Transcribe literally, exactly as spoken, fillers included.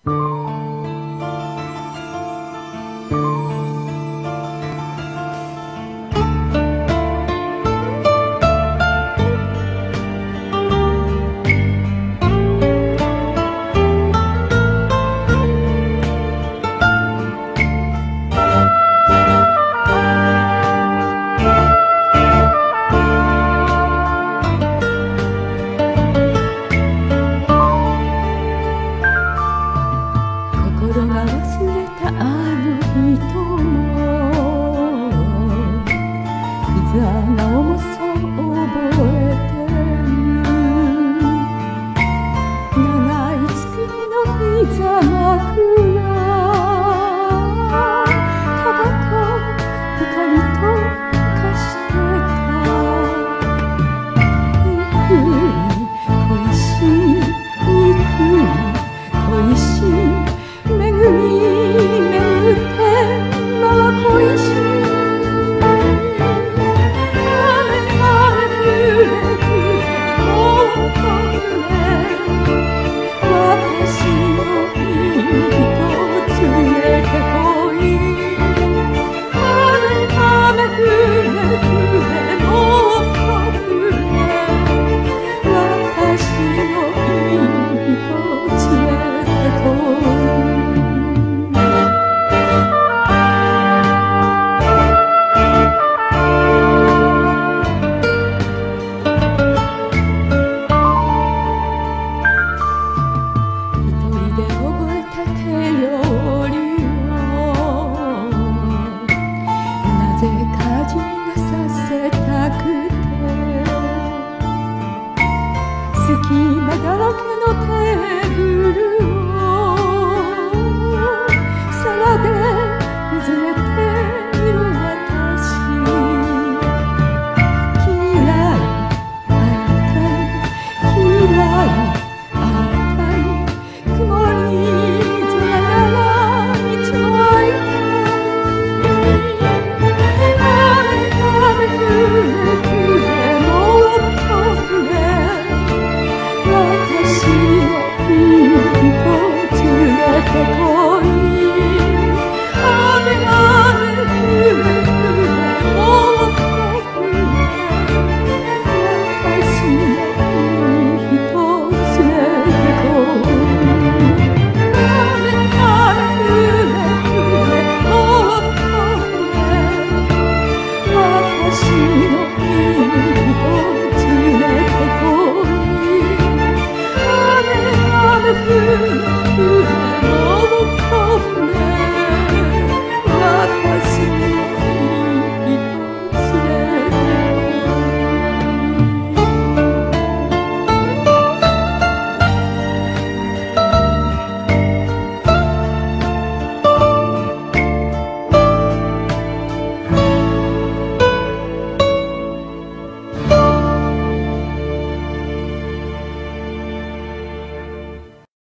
心が忘れたあの人もいざな重さを覚えてる。長い月の膝枕タバコぷかりとかしてた。憎い恋しい憎い恋しいめぐみめぐって今は恋しい。雨雨降れ降れもっと降れ。私のいい人連れてこい。雨雨降れ降れもっと降れ。私のいい人連れてこい。隙間だらけのテーブルを皿でうずめている私。嫌い会いたい嫌い会いたい曇り空ならいつも会いたい。雨雨降れ降れもっと降れ。私のいい人連れてこい。